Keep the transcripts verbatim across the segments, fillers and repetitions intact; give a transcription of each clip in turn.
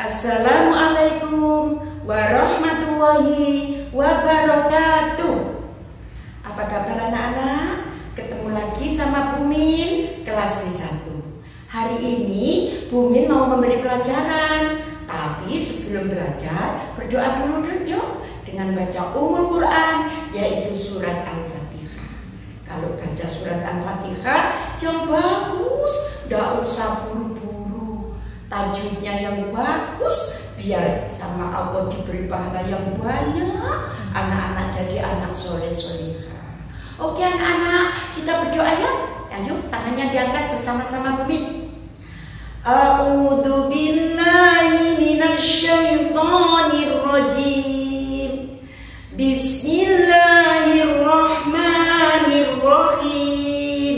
Assalamualaikum warahmatullahi wabarakatuh. Apa kabar anak-anak? Ketemu lagi sama Bu Min, kelas B satu. Hari ini Bu Min mau memberi pelajaran. Tapi sebelum belajar, berdoa dulu yuk dengan baca Ummul Quran, yaitu surat Al-Fatihah. Kalau baca surat Al-Fatihah yang bagus, tidak usah buru-buru. Tajwidnya yang bagus, biar sama Allah diberi pahala yang banyak. Anak-anak jadi anak soleh-solehah. Oke anak-anak, kita berdoa ya. Ayo tangannya diangkat bersama-sama Bu Min. A'udzu billahi minasyaitonir rajim. Bismillahirrahmanirrahim.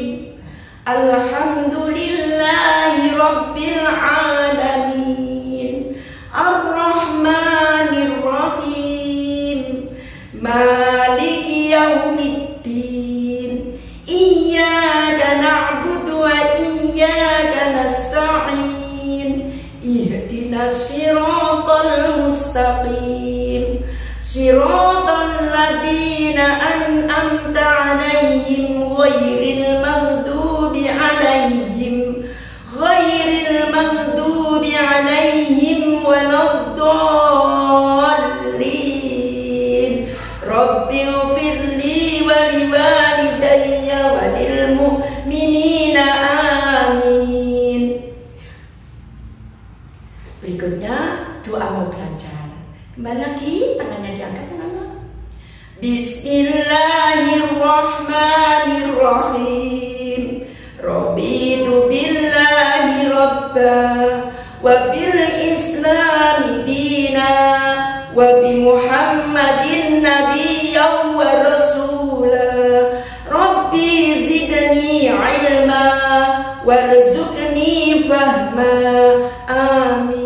Alhamdulillahi rabbil alamin. Ar-Rahmanir-Rahim. Maliki yaumiddin. Iyyaka na'budu wa iyyaka nasta'in. Ihdinas siratal mustaqim. Siratal ladzina an'amta 'alaihim ghairil maghdubi 'alaihim ghairil maghdubi 'alaihim waladdallin. Rabbighfirli wa liwalidayya wa lil mu'minina amin. Berikutnya doa mau belajar. Kembali lagi, tangannya diangkat anak-anak. Bismillahirrahmanirrahim. Raditu billahi rabba wa bil islami dina wa bi muhammadin nabiyyan wa rasula. Rabbi zidni ilma warzuqni fahma. Amin.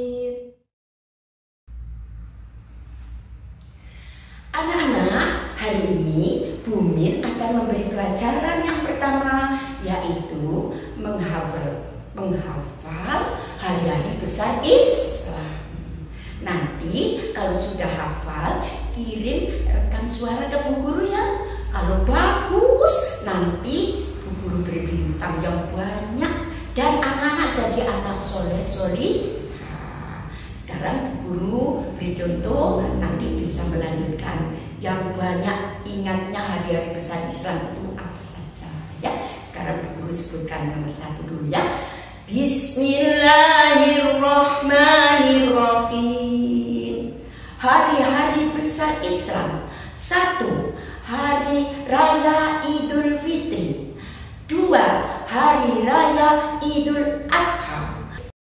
Anak-anak, hari ini Bu Min akan memberi pelajaran yang pertama, yaitu menghafal menghafal hari-hari besar Islam. Nanti kalau sudah hafal, kirim rekam suara ke Bu Guru ya. Kalau bagus, nanti Bu Guru beri bintang yang banyak dan anak-anak jadi anak soleh-soleh. Sekarang Bu Guru beri contoh, nanti bisa melanjutkan. Yang banyak ingatnya hari-hari besar Islam itu apa saja ya. Sekarang Bu Guru sebutkan nomor satu dulu ya. Bismillahirrahmanirrahim. Hari-hari besar Islam. Satu, hari raya Idul Fitri. Dua, hari raya Idul Adha.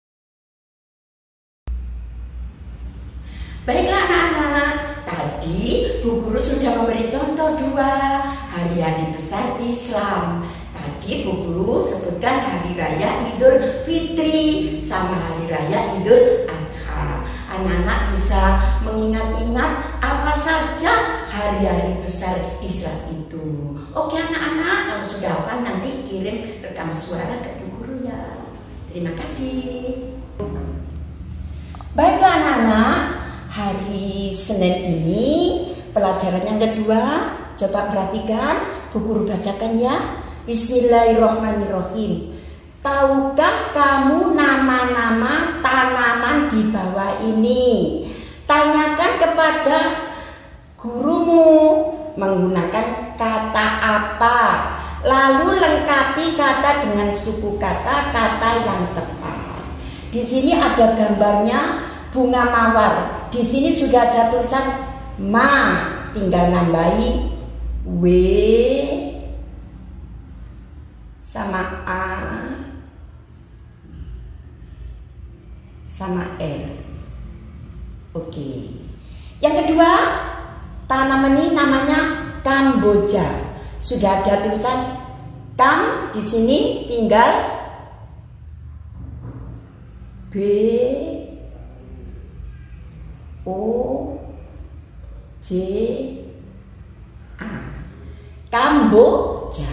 Baiklah anak-anak, tadi Bu Guru sudah memberi contoh dua hari-hari besar Islam. Tadi Bu Guru sebutkan hari raya Idul Fitri sama hari raya Idul Adha. Anak-anak bisa mengingat-ingat apa saja hari-hari besar Islam itu. Oke anak-anak, kalau sudah hafal nanti kirim rekam suara ke Bu Guru ya. Terima kasih. Baiklah anak-anak, hari Senin ini pelajaran yang kedua. Coba perhatikan, Bu Guru bacakan ya. Bismillahirrahmanirrahim. Tahukah kamu nama-nama tanaman di bawah ini? Tanyakan kepada gurumu menggunakan kata apa. Lalu lengkapi kata dengan suku kata kata yang tepat. Di sini ada gambarnya bunga mawar. Di sini sudah ada tulisan ma, tinggal nambahi W sama A sama R. Oke. Yang kedua, tanaman ini namanya Kamboja. Sudah ada tulisan Kam, di sini tinggal B O J A. Kamboja.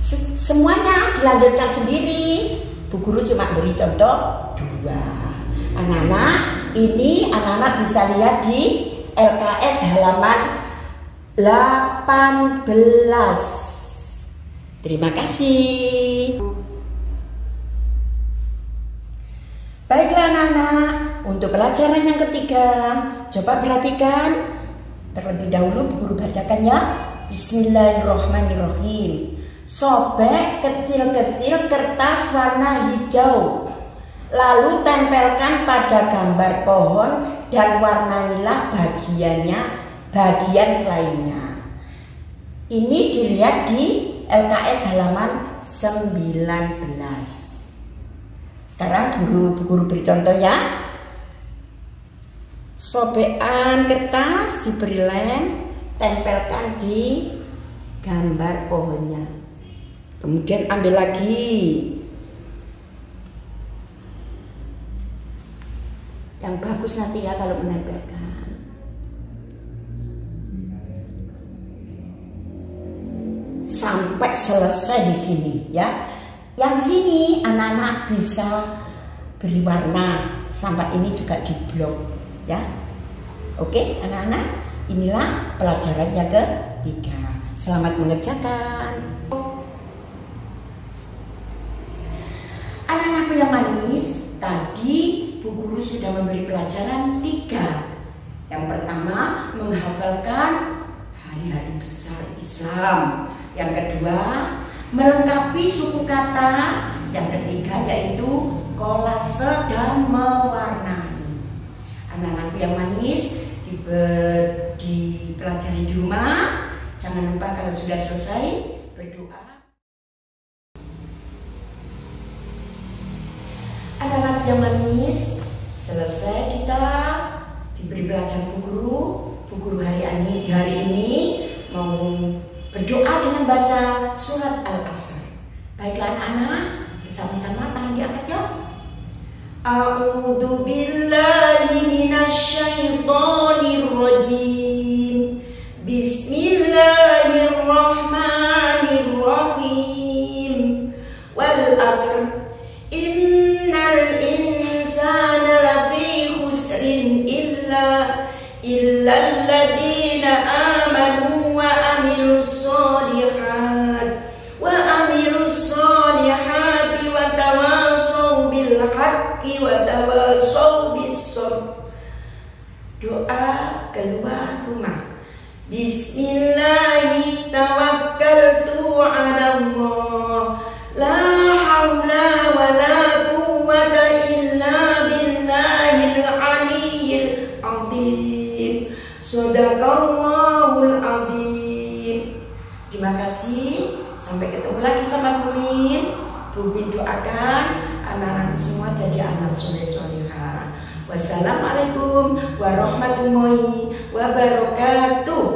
Semuanya dilanjutkan sendiri. Bu Guru cuma beri contoh dua. Anak-anak, ini anak-anak bisa lihat di L K S halaman delapan belas. Terima kasih. Baiklah anak-anak, untuk pelajaran yang ketiga, coba perhatikan terlebih dahulu Bu Guru bacakan ya. Bismillahirrahmanirrahim. Sobek kecil-kecil kertas warna hijau, lalu tempelkan pada gambar pohon dan warnailah bagiannya, bagian lainnya. Ini dilihat di L K S halaman sembilan belas. Sekarang guru Bu Guru beri contoh ya. Sobekan kertas diberi lem, tempelkan di gambar pohonnya. Kemudian ambil lagi. Yang bagus nanti ya kalau menempelkan. Sampai selesai di sini ya. Yang sini anak-anak bisa beri warna. Sampai ini juga diblok ya. Oke anak-anak, inilah pelajaran yang ketiga. Selamat mengerjakan. Anak-anakku yang manis, tadi Bu Guru sudah memberi pelajaran tiga. Yang pertama, menghafalkan hari-hari besar Islam. Yang kedua, melengkapi suku kata. Yang ketiga yaitu kolase dan mewarnai. Anak-anakku yang manis, di, di pelajari di rumah. Jangan lupa kalau sudah selesai berdoa. Anak-anak yang manis, selesai kita diberi pelajaran Bu Guru. Bu Guru hari ini, di hari ini mau berdoa dengan baca surat Al-Asr. Baiklah anak-anak, bersama-sama tangan diangkat ya. A'udzu billahi minasyaitonir rajim. Bismillahirrahmanirrahim. Wal asr. Innal insana lafi khusrin illa illal ladzina amanu wa amilus sholihat wa amilus sholihati wa tawasaw bil haqqi wa tawasaw bis sabr. Doa keluar rumah. Bismillahi tawakkaltu ala Allah, la haula wa la quwwata illa billahil aliyyil azim. Shadaqallahul azim. Terima kasih. Sampai ketemu lagi sama Bu Min. Bu Min doakan anak-anak semua jadi anak soleh-solehah. Wassalamualaikum warahmatullahi wabarakatuh.